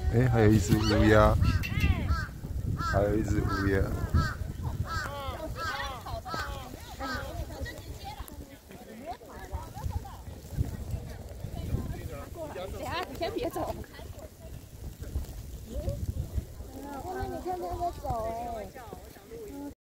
哎，还有一只乌鸦，还有一只乌鸦。 等下，你先别走。 外面你看他在走哎。